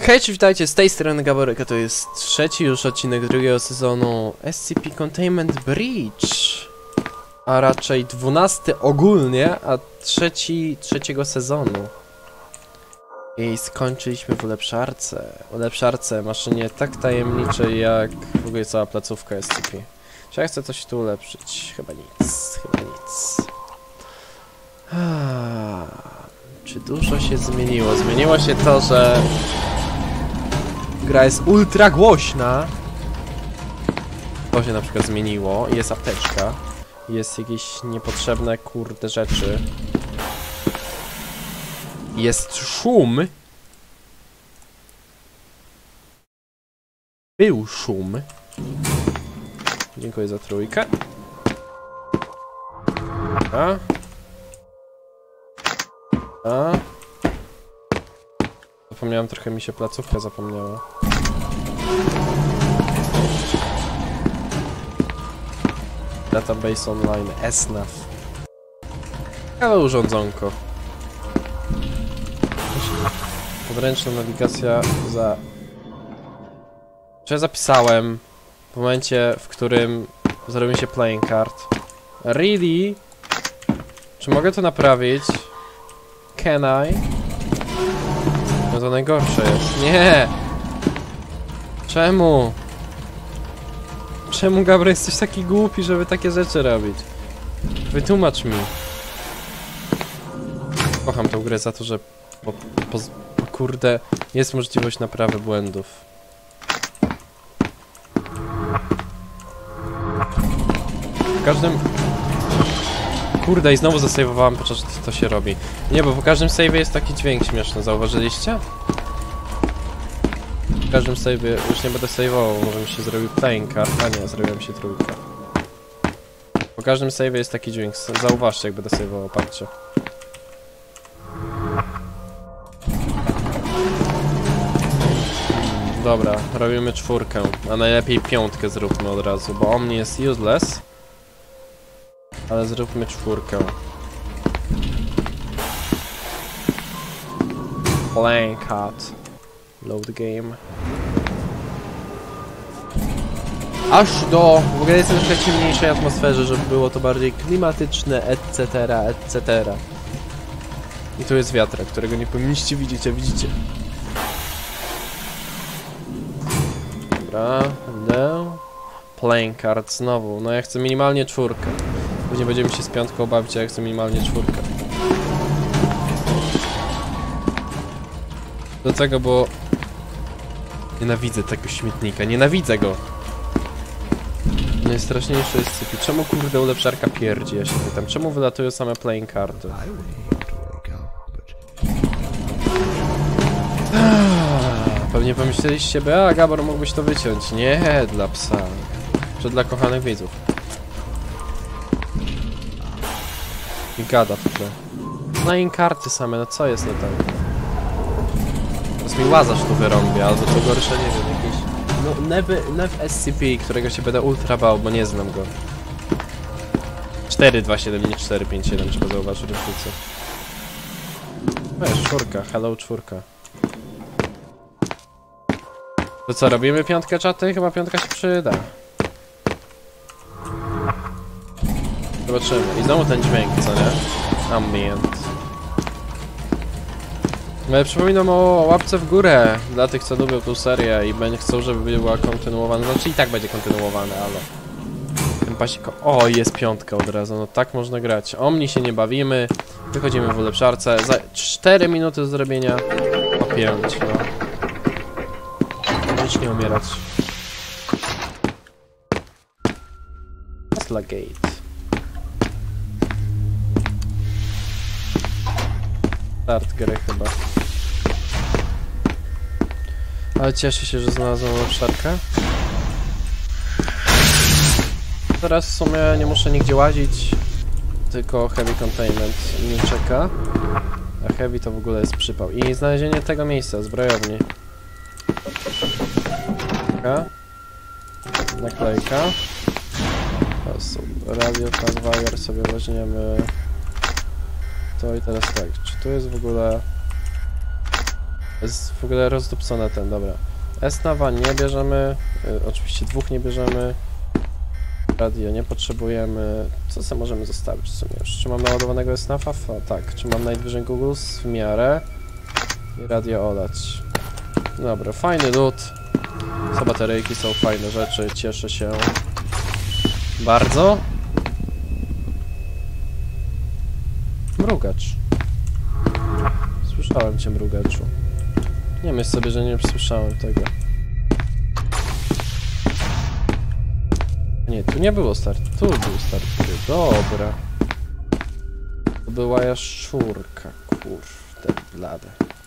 Hej, witajcie, z tej strony Gaborek, a to jest trzeci już odcinek drugiego sezonu SCP Containment Breach. A raczej 12 ogólnie, a trzeciego sezonu. I skończyliśmy w ulepszarce, maszynie tak tajemniczej jak w ogóle cała placówka SCP. Czy ja chcę coś tu ulepszyć? Chyba nic. Czy dużo się zmieniło? Zmieniło się to, że gra jest ultra głośna. To się na przykład zmieniło. Jest apteczka. Jest jakieś niepotrzebne kurde rzeczy. Jest szum. Był szum. Dziękuję za trójkę. Zapomniałem, trochę mi się placówka zapomniała. Database online, SNAF. Ale urządzonko. Podręczna nawigacja za... Czy ja zapisałem w momencie, w którym zrobi się playing card. Really? Czy mogę to naprawić? Can I? No to najgorsze jest. Nie! Czemu? Czemu, Gabriel, jesteś taki głupi, żeby takie rzeczy robić? Wytłumacz mi. Kocham tę grę za to, że kurde, jest możliwość naprawy błędów. W każdym... Kurde, i znowu zasejwowałem, podczas gdy to się robi. Nie, bo po każdym save'ie jest taki dźwięk śmieszny, zauważyliście? W każdym save'ie już nie będę save'ował, może mi się zrobił playing card, a nie, zrobiła mi się trójka. Po każdym save'ie jest taki dźwięk, zauważcie, jak będę save'ował, patrzcie. Dobra, robimy czwórkę, a najlepiej piątkę zróbmy od razu, bo Omni jest useless. Ale zróbmy czwórkę. Playing card. Load game. Aż do... W ogóle jestem w ciemniejszej atmosferze, żeby było to bardziej klimatyczne, etc. I tu jest wiatrak, którego nie powinniście widzieć, a widzicie. Dobra, no. Playing card znowu. No ja chcę minimalnie czwórkę. Później będziemy się z piątką bawić, a ja chcę minimalnie czwórkę. Do tego, bo... Nienawidzę tego śmietnika, nienawidzę go! Najstraszniejsze jest sypi. Czemu kurde ulepszarka pierdzi, ja się pytam. Czemu wylatują same playing karty? Pewnie pomyśleliście by, a Gabor mógłbyś to wyciąć. Nie, dla psa. Czy dla kochanych widzów. I gada w tle. Playing karty same, no co jest nie tak? Teraz mi Łazarz tu wyrąbie, albo to gorsze, nie wiem, jakiś... No, Nev SCP, którego się będę ultra bał, bo nie znam go. 427, nie 457, trzeba zauważyć różnicę. Weź, czwórka, hello czwórka. To co, robimy piątkę, czaty? Chyba piątka się przyda. Zobaczymy. I znowu ten dźwięk, co nie? Ambient. Ale przypominam o łapce w górę dla tych, co lubią tą serię i chcą, żeby była kontynuowana. Znaczy i tak będzie kontynuowane, ale... Ten pasiko... O, jest piątka od razu, no tak można grać. Omni się nie bawimy. Wychodzimy w ulepszarce. Za 4 minuty do zrobienia. O 5, no. Żyć nie umierać. Tesla Gate. Start gry chyba. Ale cieszę się, że znalazłem ulepszarkę. Teraz w sumie nie muszę nigdzie łazić. Tylko Heavy Containment mnie czeka. A Heavy to w ogóle jest przypał. I znalezienie tego miejsca, zbrojowni. Naklejka. Radio Transwire sobie weźmiemy. To i teraz tak, czy tu jest w ogóle... Jest w ogóle rozdupcone ten, dobra. S-Nawa nie bierzemy, oczywiście 2 nie bierzemy. Radio nie potrzebujemy. Co sobie możemy zostawić w sumie już? Czy mam naładowanego S-Nawa? Tak. Czy mam Night Vision Googles? W miarę. I radio olać. Dobra, fajny loot. Są bateryjki, są fajne rzeczy, cieszę się bardzo. Mrugacz. Słyszałem cię, mrugaczu. Nie myśl sobie, że nie słyszałem tego. Nie, tu nie było start. Tu był start. Dobra. To była jaszczurka. Kurde, blade.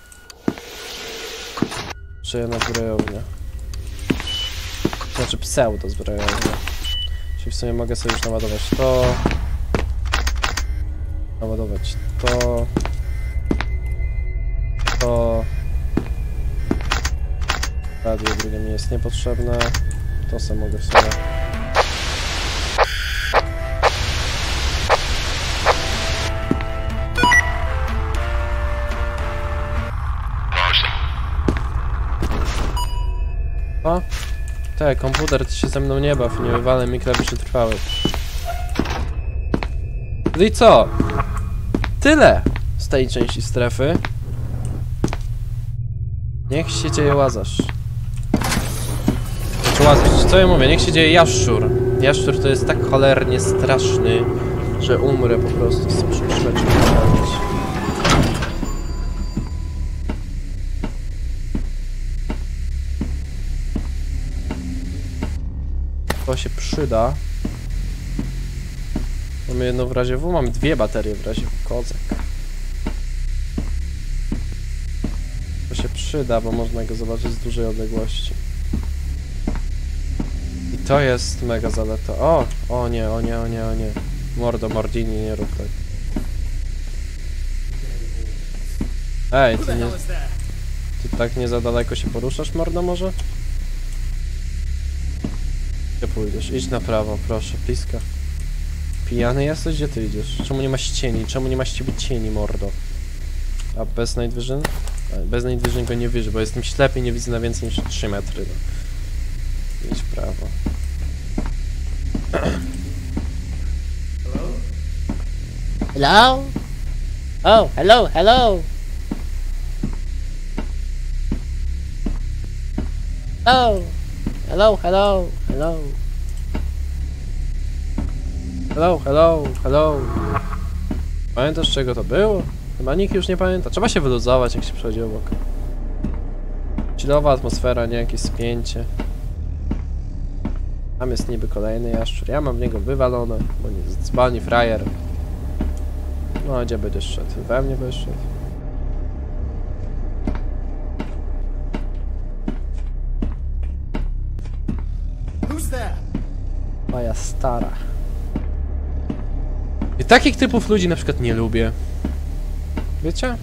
Czy ja na zbrojownię? Znaczy pseudo zbrojownię. Czyli w sumie mogę sobie już naładować to. Naładować to. To. Radio drugie mi jest niepotrzebne. To sobie mogę w sumie. O? Tak, komputer, ty się ze mną nie baw, nie wywalę mi klawiszy trwałych. No i co? Tyle z tej części strefy. Niech się dzieje Łazarz. Znaczy Łazarz, co ja mówię? Niech się dzieje Jaszczur. Jaszczur to jest tak cholernie straszny, że umrę po prostu z przyszłeczką. To się przyda. Mamy jedno w razie W, mamy 2 baterie w razie W, kozak. To się przyda, bo można go zobaczyć z dużej odległości. I to jest mega zaleta. O nie, o nie, o nie, o nie. Mordo, Mordini, nie rób tak. Ej, ty tak nie za daleko się poruszasz, mordo, może? Gdzie pójdziesz? Idź na prawo, proszę, bliska. Pijany jesteś? Gdzie ty idziesz? Czemu nie masz cieni? Czemu nie masz ciebie cieni, mordo? A bez Night Vision? Bez Night Vision go nie widzę, bo jestem ślepy i nie widzę na więcej niż 3 metry. No. Idź w prawo. Hello? Oh, hello, hello. Oh, hello, hello, hello. Hello, hello, hello. Pamiętasz, czego to było? Chyba nikt już nie pamięta. Trzeba się wyluzować, jak się przechodzi obok. Chillowa atmosfera, nie jakieś spięcie. Tam jest niby kolejny jaszczur. Ja mam w niego wywalone, bo nie jest dzbani frajer. No, gdzie będziesz szedł? We mnie będziesz szedł. Moja stara. I takich typów ludzi na przykład nie lubię. Wiecie?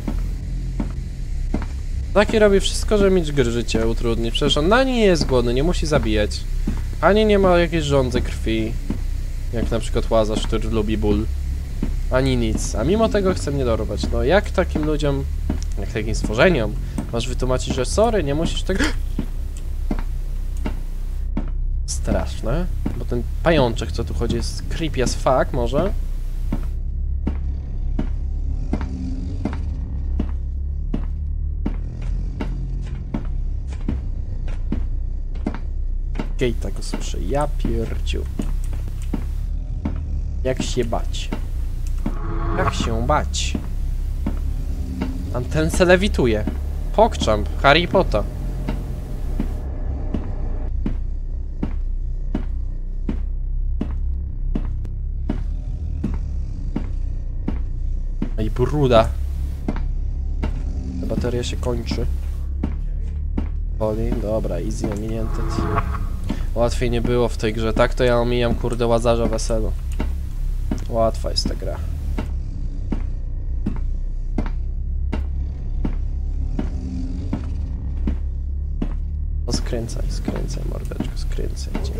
Taki robi wszystko, żeby mieć życie utrudnić. Przecież on ani nie jest głodny, nie musi zabijać. Ani nie ma jakiejś żądzy krwi. Jak na przykład Łazarz, który lubi ból. Ani nic. A mimo tego chce mnie dorwać. No jak takim ludziom, jak takim stworzeniom masz wytłumaczyć, że sorry, nie musisz tego... Straszne. Bo ten pajączek, co tu chodzi, jest creepy as fuck, może? Gate'a go słyszę. Ja pierdziu. Jak się bać? Jak się bać? Ten se lewituje. PogChamp, Harry Potter. I bruda. Ta bateria się kończy. Boli. Dobra, easy ominięty. Łatwiej nie było w tej grze. Tak to ja omijam, kurde, Łazarza weselu. Łatwa jest ta gra. No skręcaj, skręcaj, mordeczko, skręcaj. Dzięki.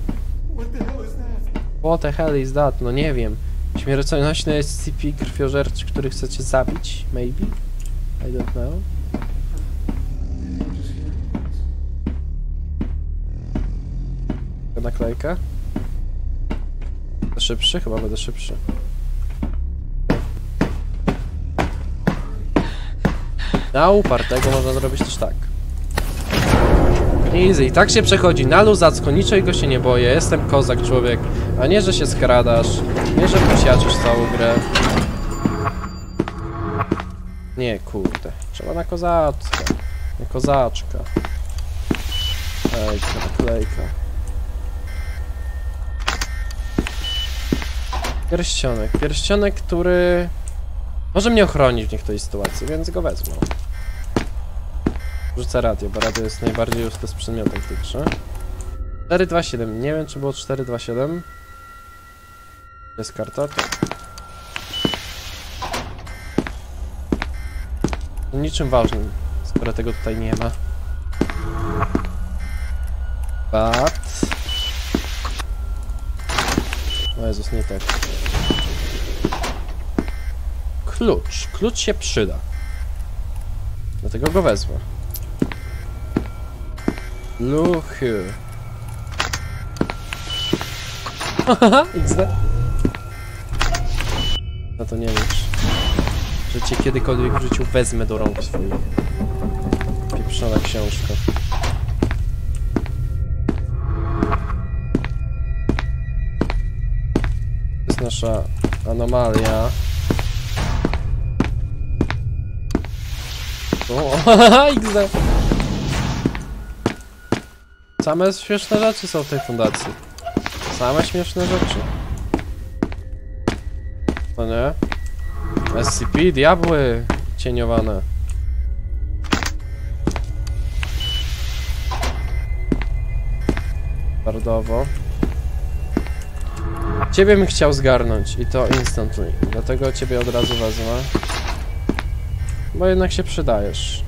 What the hell is that? No nie wiem. Śmiercionośny SCP, krwiożerczy, który chce cię zabić? Maybe? I don't know. naklejkę. Będę szybszy? Chyba będę szybszy. Na upartego można zrobić też tak. Easy. Tak się przechodzi na luzacko, niczego się nie boję. Jestem kozak człowiek. A nie, że się skradasz. Nie, że posiaczysz całą grę. Nie, kurde. Trzeba na kozaczkę. Na kozaczka. Ejka, naklejka. Pierścionek. Pierścionek, który może mnie ochronić w niektórej sytuacji, więc go wezmę. Rzucę radio, bo radio jest najbardziej useless przedmiotem w tej grze. 427. Nie wiem, czy było 427. Jest karta, to... Niczym ważnym, skoro tego tutaj nie ma. Bat. O Jezus, nie tak. Klucz. Klucz się przyda. Dlatego go wezmę. Luchy. Haha, XD. No to nie licz. Że cię kiedykolwiek w życiu wezmę do rąk swoich. Pieprzona książka. To jest nasza anomalia. O, XD. Same śmieszne rzeczy są w tej fundacji. Same śmieszne rzeczy. To nie? SCP, diabły cieniowane. Bardowo. Ciebie bym chciał zgarnąć i to instantly. Dlatego ciebie od razu wezmę. Bo jednak się przydajesz.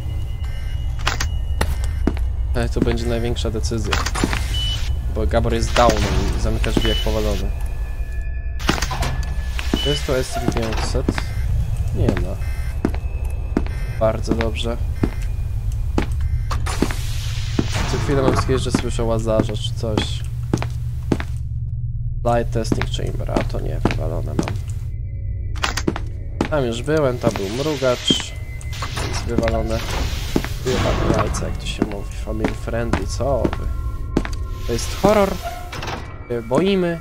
Ale to będzie największa decyzja. Bo Gabor jest down i zamyka drzwi jak powalony. To jest to SCP-500? Nie ma. Bardzo dobrze. Co chwilę mam skieś, że słyszę łazarza czy coś. Light testing chamber, a to nie, wywalone mam. Tam już byłem, tam był mrugacz. Więc wywalone. Wyjebane jajca, jak to się mówi. Family friendly, co wy? To jest horror. Boimy.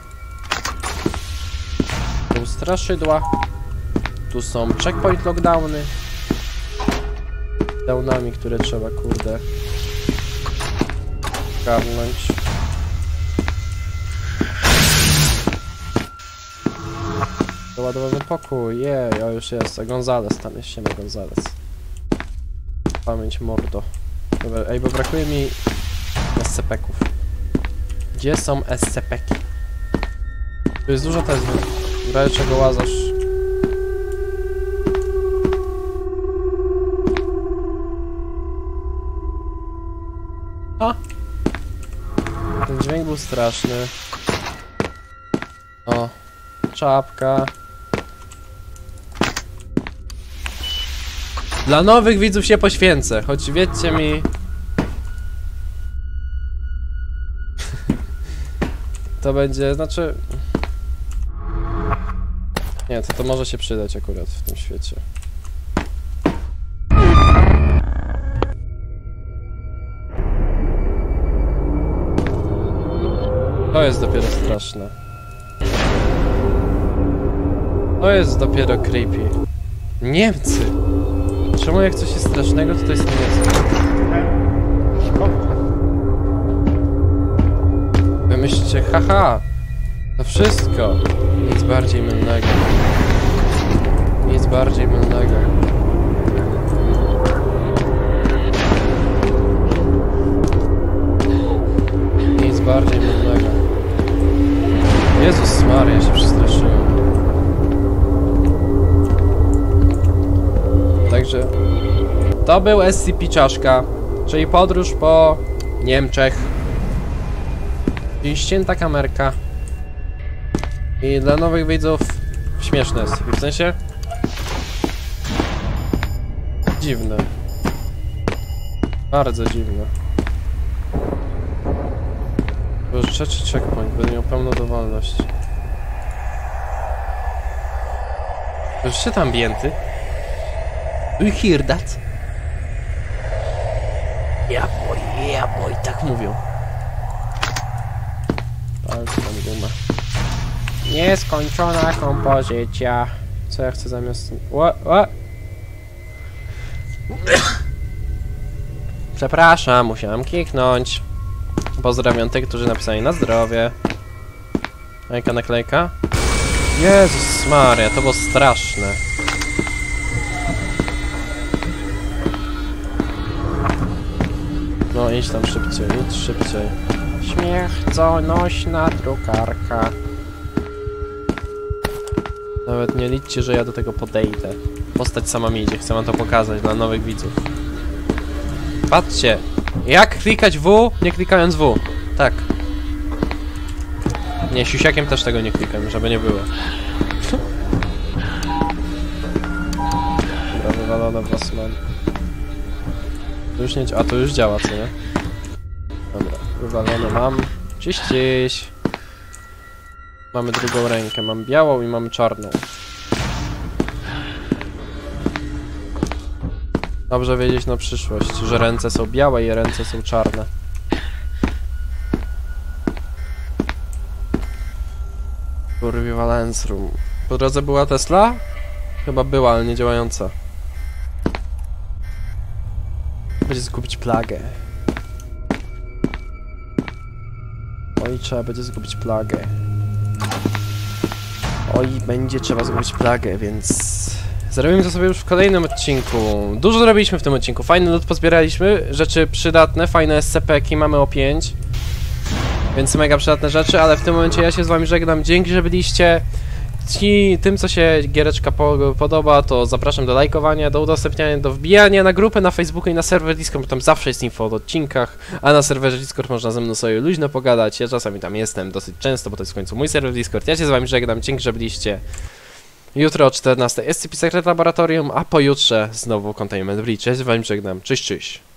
Tu straszydła. Tu są checkpoint lockdowny. Downami, które trzeba, kurde, garnąć. Doładowany pokój, jej, o już jest, a Gonzales tam jest, siema Gonzales. Pamięć mordo. Dobra, ej, bo brakuje mi SCP-ków. Gdzie są SCP-ki? Tu jest dużo tezmy. W razie czego łazasz. A! Ten dźwięk był straszny. O! Czapka. Dla nowych widzów się poświęcę, choć wiedzcie mi... To będzie, znaczy... Nie, to może się przydać akurat w tym świecie. To jest dopiero straszne. To jest dopiero creepy. Niemcy! Czemu jak coś jest strasznego, to jest niemieckie? Wy myślicie, haha! To wszystko! Nic bardziej mylnego. Nic bardziej mylnego. Nic bardziej mylnego. Jezus Maria, się przestraszyłem. Także to był SCP czaszka, czyli podróż po Niemczech. I ścięta kamerka. I dla nowych widzów śmieszne SCP, w sensie dziwne. Bardzo dziwne. To już trzeci checkpoint, będę miał pełną dowolność. Słyszycie te ambienty? Do you hear that? Yeah boy, tak mówią. Palce tam gumę. Nieskończona kompozycja. Co ja chcę zamiast... Przepraszam, musiałem kliknąć. Pozdrawiam tych, którzy napisali na zdrowie. Jaka naklejka? Jezus Maria, to było straszne. No idź tam szybciej, idź szybciej. Śmierconośna drukarka. Nawet nie liczcie, że ja do tego podejdę. Postać sama mi idzie, chcę wam to pokazać dla nowych widzów. Patrzcie, jak klikać W, nie klikając W. Tak. Nie, siusiakiem też tego nie klikam, żeby nie było. Dobra, wywalone w was mam. To już nie działa, a to już działa, co nie? Dobra, wywalone mam. Czyścić. Mamy drugą rękę, mam białą i mamy czarną. Dobrze wiedzieć na przyszłość, że ręce są białe i ręce są czarne. Surveillance room. Po drodze była Tesla? Chyba była, ale nie działająca. Będzie zgubić plagę. Oj, trzeba będzie zgubić plagę. Oj, będzie trzeba zgubić plagę, więc... Zrobimy to sobie już w kolejnym odcinku. Dużo zrobiliśmy w tym odcinku. Fajny loot pozbieraliśmy, rzeczy przydatne, fajne SCP-ki, mamy o 5. Więc mega przydatne rzeczy, ale w tym momencie ja się z wami żegnam. Dzięki, że byliście. Tym, co się giereczka podoba, to zapraszam do lajkowania, do udostępniania, do wbijania na grupę na Facebooku i na serwer Discord, bo tam zawsze jest info o odcinkach, a na serwerze Discord można ze mną sobie luźno pogadać. Ja czasami tam jestem dosyć często, bo to jest w końcu mój serwer Discord. Ja się z wami żegnam, dzięki, że byliście. Jutro o 14 SCP Secret Laboratorium, a pojutrze znowu Containment Breach. Ja się z wami żegnam. Cześć, cześć.